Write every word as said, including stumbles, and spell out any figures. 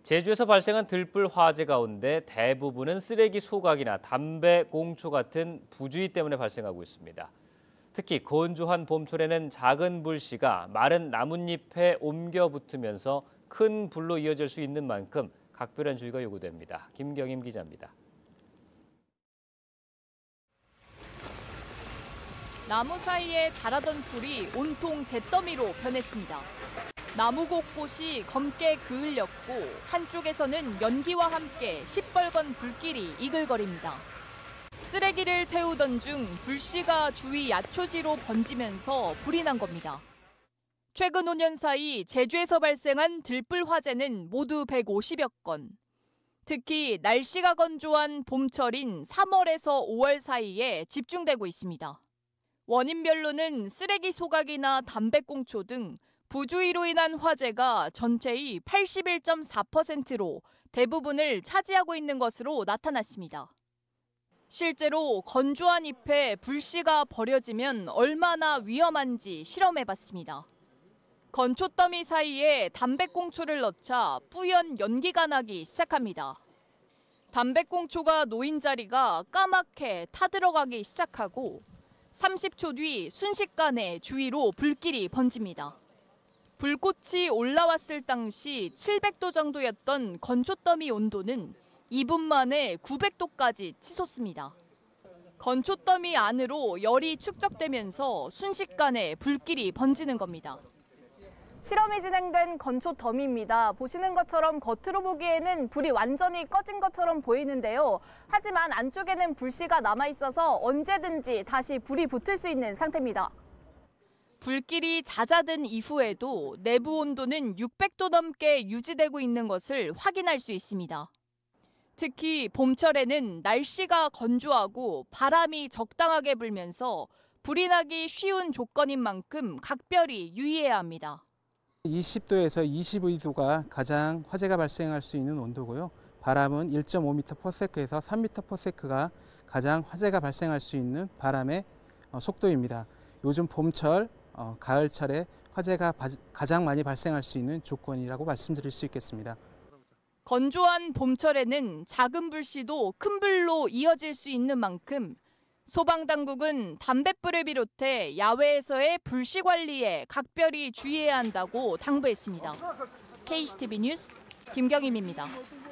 제주에서 발생한 들불 화재 가운데 대부분은 쓰레기 소각이나 담배 공초 같은 부주의 때문에 발생하고 있습니다. 특히 건조한 봄철에는 작은 불씨가 마른 나뭇잎에 옮겨 붙으면서 큰 불로 이어질 수 있는 만큼 각별한 주의가 요구됩니다. 김경임 기자입니다. 나무 사이에 자라던 불이 온통 잿더미로 변했습니다. 나무 곳곳이 검게 그을렸고 한쪽에서는 연기와 함께 시뻘건 불길이 이글거립니다. 쓰레기를 태우던 중 불씨가 주위 야초지로 번지면서 불이 난 겁니다. 최근 오 년 사이 제주에서 발생한 들불 화재는 모두 백오십여 건. 특히 날씨가 건조한 봄철인 삼월에서 오월 사이에 집중되고 있습니다. 원인별로는 쓰레기 소각이나 담배꽁초 등 부주의로 인한 화재가 전체의 팔십일 점 사 퍼센트로 대부분을 차지하고 있는 것으로 나타났습니다. 실제로 건조한 잎에 불씨가 버려지면 얼마나 위험한지 실험해봤습니다. 건초더미 사이에 담배꽁초를 넣자 뿌연 연기가 나기 시작합니다. 담배꽁초가 놓인 자리가 까맣게 타들어가기 시작하고 삼십 초 뒤 순식간에 주위로 불길이 번집니다. 불꽃이 올라왔을 당시 칠백 도 정도였던 건초더미 온도는 이 분 만에 구백 도까지 치솟습니다. 건초더미 안으로 열이 축적되면서 순식간에 불길이 번지는 겁니다. 실험이 진행된 건초더미입니다. 보시는 것처럼 겉으로 보기에는 불이 완전히 꺼진 것처럼 보이는데요. 하지만 안쪽에는 불씨가 남아있어서 언제든지 다시 불이 붙을 수 있는 상태입니다. 불길이 잦아든 이후에도 내부 온도는 육백 도 넘게 유지되고 있는 것을 확인할 수 있습니다. 특히 봄철에는 날씨가 건조하고 바람이 적당하게 불면서 불이 나기 쉬운 조건인 만큼 각별히 유의해야 합니다. 이십 도에서 이십이 도가 가장 화재가 발생할 수 있는 온도고요. 바람은 일 점 오 미터 퍼 세컨드에서 삼 미터 퍼 세컨드가 가장 화재가 발생할 수 있는 바람의 속도입니다. 요즘 봄철, 가을철에 화재가 가장 많이 발생할 수 있는 조건이라고 말씀드릴 수 있겠습니다. 건조한 봄철에는 작은 불씨도 큰 불로 이어질 수 있는 만큼 소방당국은 담뱃불을 비롯해 야외에서의 불씨 관리에 각별히 주의해야 한다고 당부했습니다. 케이씨티비 뉴스 김경임입니다.